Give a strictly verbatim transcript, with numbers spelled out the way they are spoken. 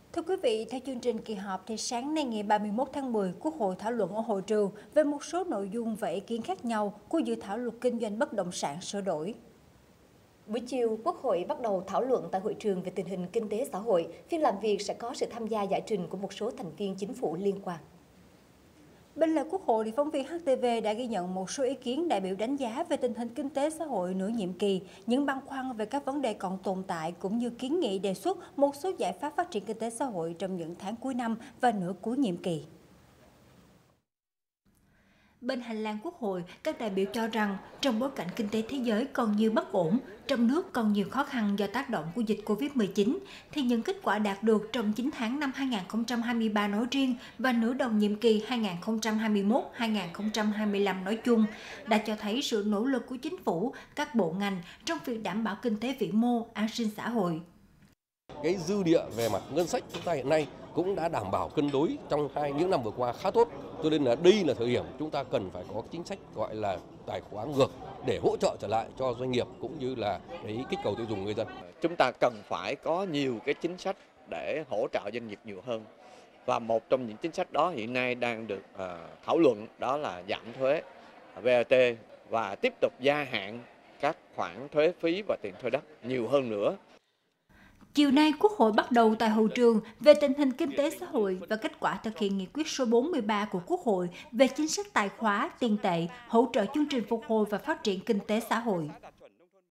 Thưa quý vị, theo chương trình kỳ họp thì sáng nay ngày ba mươi mốt tháng mười, Quốc hội thảo luận ở hội trường về một số nội dung và ý kiến khác nhau của dự thảo luật kinh doanh bất động sản sửa đổi. Buổi chiều, Quốc hội bắt đầu thảo luận tại hội trường về tình hình kinh tế xã hội. Phiên làm việc sẽ có sự tham gia giải trình của một số thành viên chính phủ liên quan. Bên lề Quốc hội thì phóng viên hát tê vê đã ghi nhận một số ý kiến đại biểu đánh giá về tình hình kinh tế xã hội nửa nhiệm kỳ, những băn khoăn về các vấn đề còn tồn tại cũng như kiến nghị đề xuất một số giải pháp phát triển kinh tế xã hội trong những tháng cuối năm và nửa cuối nhiệm kỳ. Bên hành lang Quốc hội, các đại biểu cho rằng trong bối cảnh kinh tế thế giới còn nhiều bất ổn, trong nước còn nhiều khó khăn do tác động của dịch Covid mười chín, thì những kết quả đạt được trong chín tháng năm hai nghìn không trăm hai mươi ba nói riêng và nửa đầu nhiệm kỳ hai nghìn không trăm hai mươi mốt đến hai nghìn không trăm hai mươi lăm nói chung đã cho thấy sự nỗ lực của chính phủ, các bộ ngành trong việc đảm bảo kinh tế vĩ mô, an sinh xã hội. Cái dư địa về mặt ngân sách chúng ta hiện nay cũng đã đảm bảo cân đối trong hai những năm vừa qua khá tốt, cho nên là đây là thời điểm chúng ta cần phải có chính sách gọi là tài khóa ngược để hỗ trợ trở lại cho doanh nghiệp cũng như là cái kích cầu tiêu dùng người dân. Chúng ta cần phải có nhiều cái chính sách để hỗ trợ doanh nghiệp nhiều hơn, và một trong những chính sách đó hiện nay đang được uh, thảo luận đó là giảm thuế vê a tê và tiếp tục gia hạn các khoản thuế phí và tiền thuê đất nhiều hơn nữa. Chiều nay, Quốc hội bắt đầu tại hội trường về tình hình kinh tế xã hội và kết quả thực hiện nghị quyết số bốn mươi ba của Quốc hội về chính sách tài khóa, tiền tệ, hỗ trợ chương trình phục hồi và phát triển kinh tế xã hội.